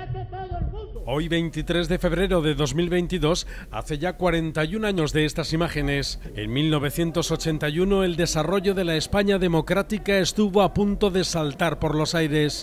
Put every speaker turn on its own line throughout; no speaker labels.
Hoy, 23 de febrero de 2022, hace ya 41 años de estas imágenes. En 1981, el desarrollo de la España democrática estuvo a punto de saltar por los aires.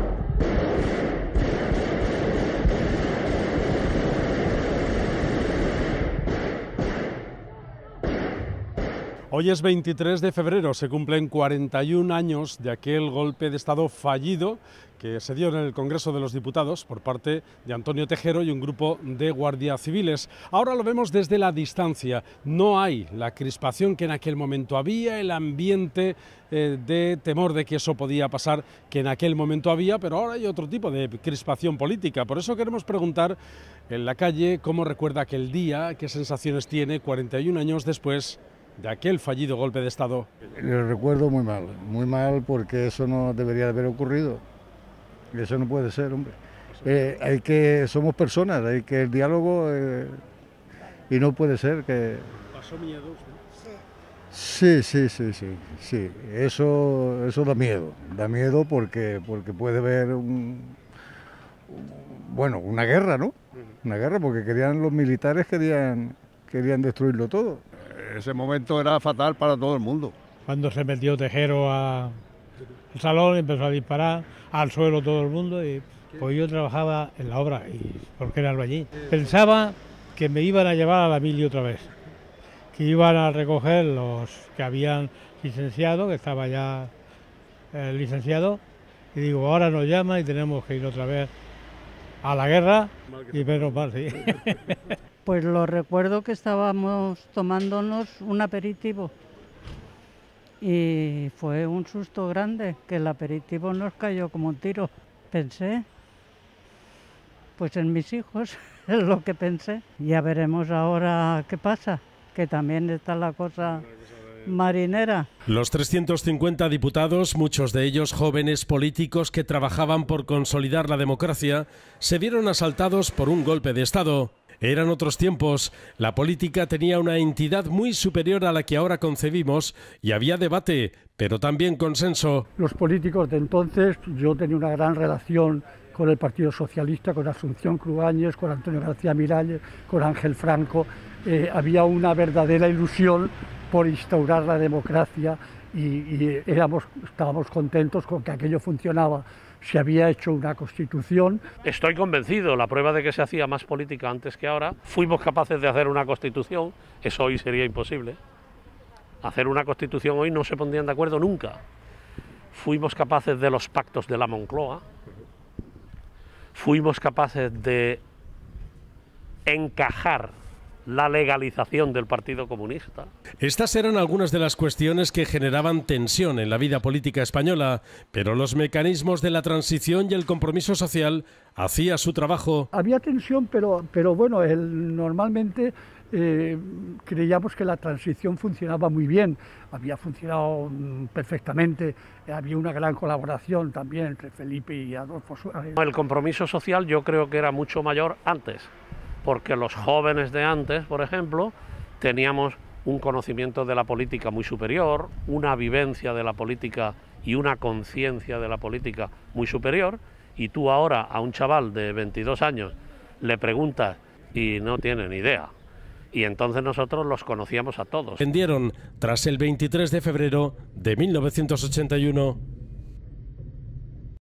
Hoy es 23 de febrero, se cumplen 41 años de aquel golpe de Estado fallido que se dio en el Congreso de los Diputados por parte de Antonio Tejero y un grupo de guardias civiles. Ahora lo vemos desde la distancia. No hay la crispación que en aquel momento había, el ambiente de temor de que eso podía pasar que en aquel momento había, pero ahora hay otro tipo de crispación política. Por eso queremos preguntar en la calle cómo recuerda aquel día, qué sensaciones tiene 41 años después de aquel fallido golpe de Estado.
Lo recuerdo muy mal porque eso no debería de haber ocurrido. Eso no puede ser, hombre. Somos personas, hay que el diálogo y no puede ser que...
¿Pasó miedo usted?
Sí. Eso da miedo porque puede haber una guerra, ¿no? Una guerra porque los militares querían destruirlo todo.
Ese momento era fatal para todo el mundo.
Cuando se metió Tejero al salón, empezó a disparar al suelo todo el mundo y pues yo trabajaba en la obra porque era allí. Pensaba que me iban a llevar a la mili otra vez, que iban a recoger los que habían licenciado, que estaba ya licenciado, y digo, ahora nos llama y tenemos que ir otra vez a la guerra, y menos mal, sí.
Pues lo recuerdo que estábamos tomándonos un aperitivo y fue un susto grande, que el aperitivo nos cayó como un tiro. Pensé, pues en mis hijos, es lo que pensé. Ya veremos ahora qué pasa, que también está la cosa marinera.
Los 350 diputados, muchos de ellos jóvenes políticos que trabajaban por consolidar la democracia, se vieron asaltados por un golpe de Estado. Eran otros tiempos, la política tenía una entidad muy superior a la que ahora concebimos y había debate, pero también consenso.
Los políticos de entonces, yo tenía una gran relación con el Partido Socialista, con Asunción Cruáñez, con Antonio García Miralles, con Ángel Franco. Había una verdadera ilusión por instaurar la democracia y estábamos contentos con que aquello funcionaba. Se había hecho una constitución.
Estoy convencido, la prueba de que se hacía más política antes que ahora. Fuimos capaces de hacer una constitución, eso hoy sería imposible. Hacer una constitución hoy no se pondrían de acuerdo nunca. Fuimos capaces de los pactos de la Moncloa. Fuimos capaces de encajar la legalización del Partido Comunista.
Estas eran algunas de las cuestiones que generaban tensión en la vida política española, pero los mecanismos de la transición y el compromiso social hacía su trabajo.
Había tensión, pero bueno, normalmente creíamos que la transición funcionaba muy bien, había funcionado perfectamente, había una gran colaboración también entre Felipe y Adolfo Suárez.
El compromiso social yo creo que era mucho mayor antes, porque los jóvenes de antes, por ejemplo, teníamos un conocimiento de la política muy superior, una vivencia de la política y una conciencia de la política muy superior, y tú ahora a un chaval de 22 años le preguntas y no tiene ni idea. Y entonces nosotros los conocíamos a todos.
Vendieron tras el 23 de febrero de 1981.